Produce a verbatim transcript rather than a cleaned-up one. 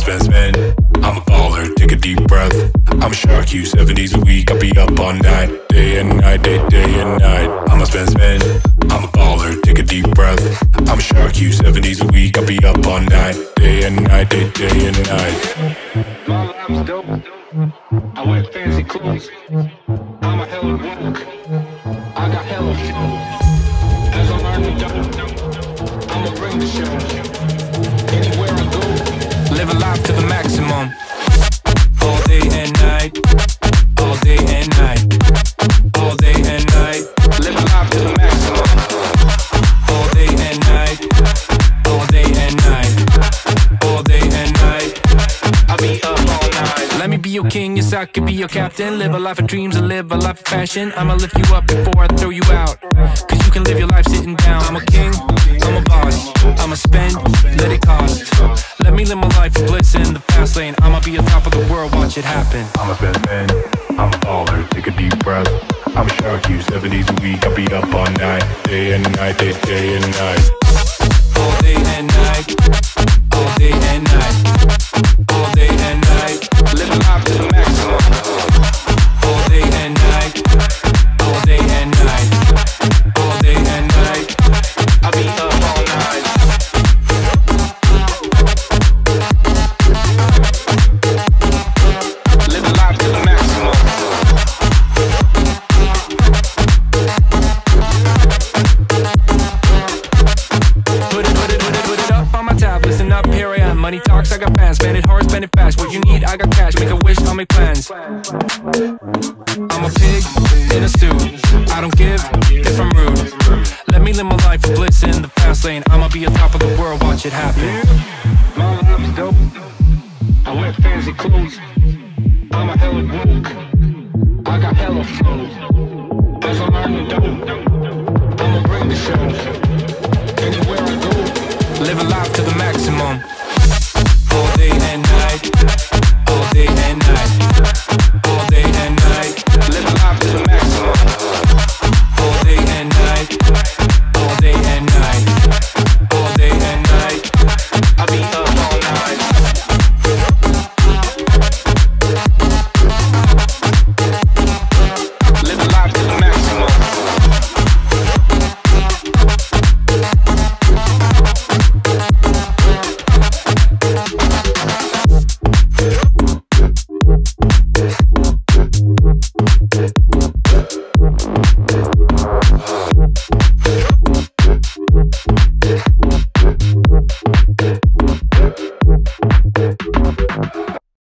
spend, spend. I'm a baller, take a deep breath. I'm a shark, you seven days a week. I'll be up all night, day and night, day, day and night. I'ma spend, spend. I'm a baller, take a deep breath. I'm a shark, you seven days a week. I'll be up all night, day and night, day, day and night. My life's dope. I wear fancy clothes. I'm a hella woke. I got hella flow. As I learn to dope, I'ma bring the show. Anywhere I go, living life to the maximum. All day and night, all day and night, all day and night. Living life to the maximum. All day and night, all day and night, all day and night. I'll be up all night. Let me be your king, yes I could be your captain. Live a life of dreams and live a life of fashion. I'ma lift you up before I throw you out, cause you can live your life sitting down. I'm a king, I'm a boss, I'ma spend, let it cost. Let me live my life of bliss in the fast lane. I'ma be on top of the world, watch it happen. I'ma spend, spend. I'm a baller, take a deep breath. I'm a shark, you seven days a week. I'll be up all night, day and night, day, day and night. All day and night, all day and night, all day and night. Living life to the maximum. All day and night, all day and night, all day and night. I'll be up all night. Living life to the maximum. Put it, put it, put it, put it up on my tab. Listen up, here I am. Money talks, I got plans. Spend it hard, spend it fast. What you need, I got cash. Make a wish, I'll make plans. I'm a pig in a suit. I don't give if I'm rude. Let me live my life of bliss in the fast lane. I'ma be on top of the world, watch it happen. My life's dope. I wear fancy clothes. I'm a hella woke.